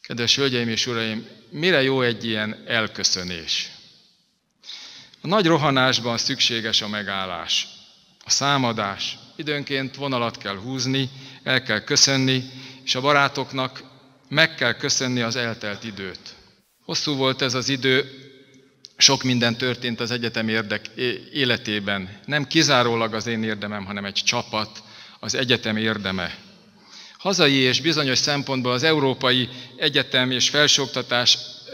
Kedves hölgyeim és uraim, mire jó egy ilyen elköszönés? A nagy rohanásban szükséges a megállás, a számadás. Időnként vonalat kell húzni, el kell köszönni, és a barátoknak meg kell köszönni az eltelt időt. Hosszú volt ez az idő, sok minden történt az egyetem életében. Nem kizárólag az én érdemem, hanem egy csapat, az egyetem érdeme. Hazai és bizonyos szempontból az európai egyetem és felsőoktatás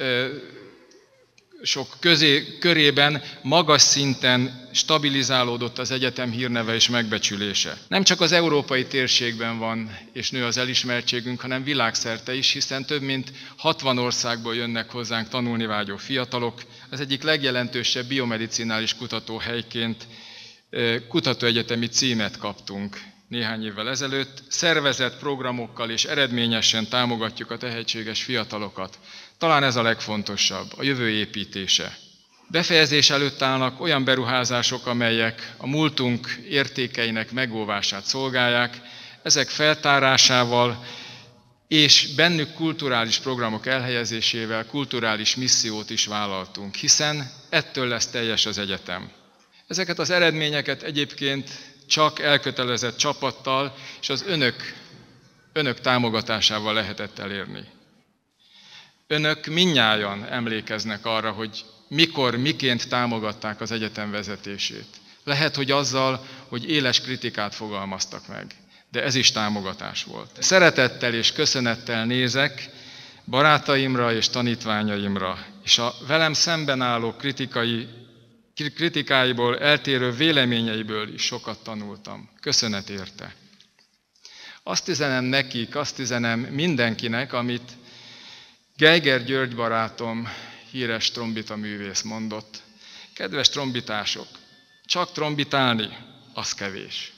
sok körében magas szinten stabilizálódott az egyetem hírneve és megbecsülése. Nem csak az európai térségben van és nő az elismertségünk, hanem világszerte is, hiszen több mint 60 országból jönnek hozzánk tanulni vágyó fiatalok. Az egyik legjelentősebb biomedicinális kutatóhelyként kutatóegyetemi címet kaptunk néhány évvel ezelőtt. Szervezett programokkal és eredményesen támogatjuk a tehetséges fiatalokat. Talán ez a legfontosabb, a jövő építése. Befejezés előtt állnak olyan beruházások, amelyek a múltunk értékeinek megóvását szolgálják. Ezek feltárásával és bennük kulturális programok elhelyezésével kulturális missziót is vállaltunk, hiszen ettől lesz teljes az egyetem. Ezeket az eredményeket egyébként csak elkötelezett csapattal és az önök támogatásával lehetett elérni. Önök mindnyájan emlékeznek arra, hogy mikor, miként támogatták az egyetem vezetését. Lehet, hogy azzal, hogy éles kritikát fogalmaztak meg, de ez is támogatás volt. Szeretettel és köszönettel nézek barátaimra és tanítványaimra, és a velem szemben álló kritikáiból, eltérő véleményeiből is sokat tanultam. Köszönet érte. Azt üzenem nekik, azt üzenem mindenkinek, amit Geiger György barátom, híres trombita művész mondott. Kedves trombitások, csak trombitálni, az kevés.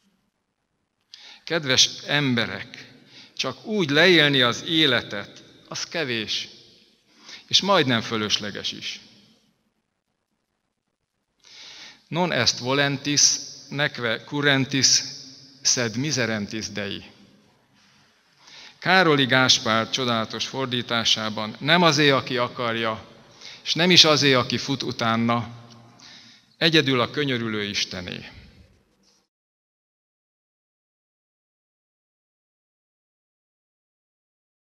Kedves emberek, csak úgy leélni az életet, az kevés, és majdnem fölösleges is. Non est volentis, neque currentis, sed miserentis Dei. Károli Gáspár csodálatos fordításában nem azé, aki akarja, és nem is azé, aki fut utána, egyedül a könyörülő Istené.